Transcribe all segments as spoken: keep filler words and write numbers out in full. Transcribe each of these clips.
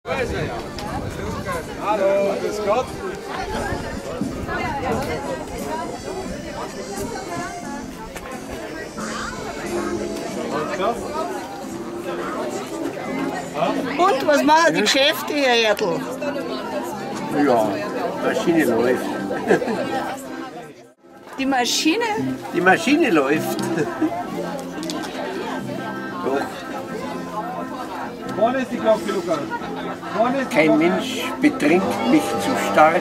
Hallo, grüß Gott. Und was machen die Geschäfte, Herr Erdl? Ja, die Maschine läuft. Die Maschine? Die Maschine läuft. Doch. Vorne ist die Glocke, Lukas. Vorne ist die Kein Glocke. Mensch bedrängt mich zu stark.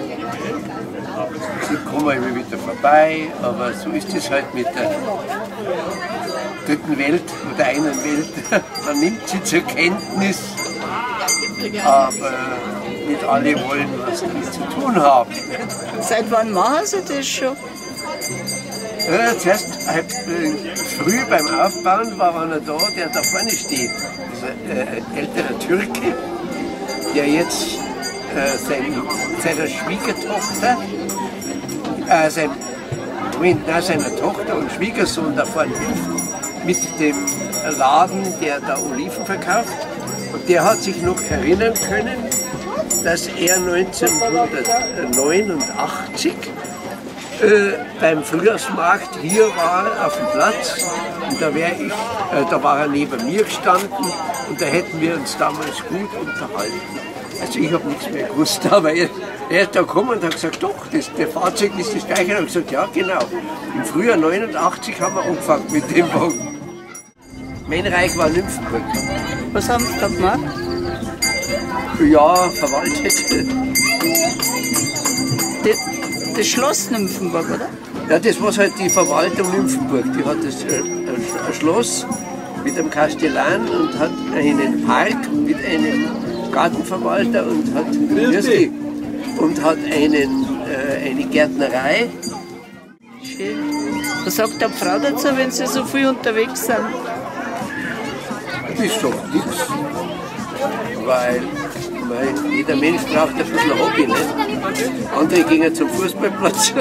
Sie kommen immer wieder vorbei, aber so ist es halt mit der dritten Welt oder einen Welt. Man nimmt sie zur Kenntnis, aber nicht alle wollen was damit zu tun haben. Seit wann machen Sie das schon? Ja, zuerst halt, äh, früh beim Aufbauen war einer da, der da vorne steht. Das ist ein, äh, ein älterer Türke, der jetzt äh, sein, seiner Schwiegertochter, äh, sein, Moment, nein, seiner Tochter und Schwiegersohn da vorne hilft mit dem Laden, der da Oliven verkauft. Und der hat sich noch erinnern können, dass er neunzehnhundertneunundachtzig äh, beim Frühjahrsmarkt hier war auf dem Platz. Und da, wär ich, äh, da war er neben mir gestanden und da hätten wir uns damals gut unterhalten. Also ich habe nichts mehr gewusst, aber er, er ist da gekommen und hat gesagt, doch, das, der Fahrzeug ist das gleiche. Und ich habe gesagt, ja genau, im Frühjahr neunundachtzig haben wir angefangen mit dem Wagen. Mein Reich war Nymphenburg. Was haben Sie da gemacht? Ja, verwaltet. Das, das Schloss Nymphenburg, oder? Ja, das war halt die Verwaltung Nymphenburg. Die hat das, äh, ein Schloss mit einem Kastellan und hat einen Park mit einem Gartenverwalter und hat, und hat einen, äh, eine Gärtnerei. Schön. Was sagt die Frau dazu, wenn Sie so viel unterwegs sind? Das ist doch nichts. Weil, weil jeder Mensch braucht ein bisschen Hobby. Nicht? Andere gehen zum Fußballplatz.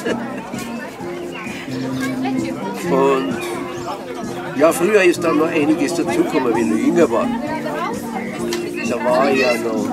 Und ja, früher ist da noch einiges dazugekommen, wenn ich jünger war. Da war ich ja noch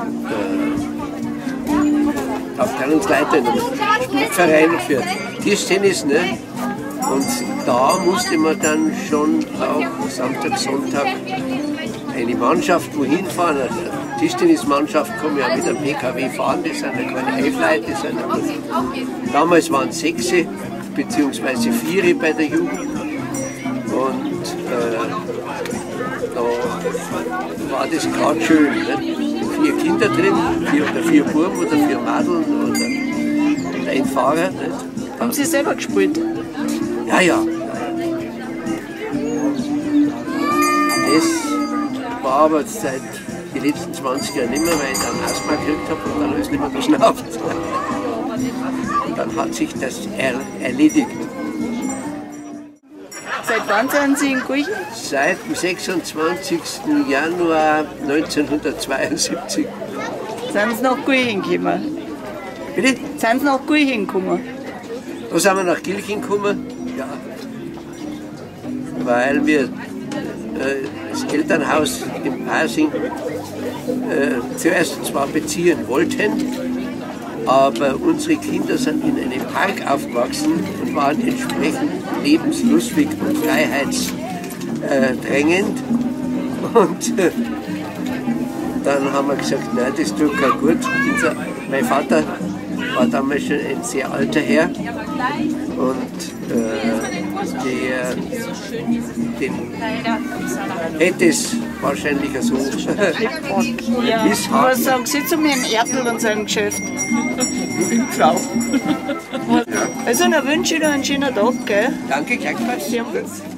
äh, Abteilungsleiter in einem Sportverein für Tischtennis. Ne? Und da musste man dann schon auch Samstag, Sonntag eine Mannschaft wohin fahren. Eine Tischtennismannschaft kann ja mit einem P K W fahren, das sind ja keine Elf-Leute, das sind ja, damals waren es sechs bzw. vier bei der Jugend. Und äh, da war das gerade schön. Nicht? Vier Kinder drin, vier oder vier Buben oder vier Mädeln oder, und ein Fahrer. Nicht? Haben Sie selber gespielt? Ja, ja. Das war aber seit den letzten zwanzig Jahren nicht mehr, weil ich dann Asthma gekriegt habe und dann ist nicht mehr geschnauft. Und dann hat sich das er erledigt. Seit wann sind Sie in Guichen? Seit dem sechsundzwanzigsten Januar neunzehnhundertzweiundsiebzig. Sind Sie nach Guichen gekommen? Bitte? Sind Sie nach Guichen gekommen? Wo sind wir nach Gilching gekommen? Ja. Weil wir äh, das Elternhaus im Pasing äh, zuerst zwar beziehen wollten, aber unsere Kinder sind in einem Park aufgewachsen und waren entsprechend lebenslustig und freiheitsdrängend. Und äh, dann haben wir gesagt, nein, das tut kein gut. Unser, mein Vater war damals schon ein sehr alter Herr und äh, der, den hätte es wahrscheinlich so Ja. Was sagen Sie zu Herrn Erdl und seinem Geschäft? Ciao. Also, dann wünsche ich Ihnen einen schönen Tag, gell? Danke, gleichfalls. Servus.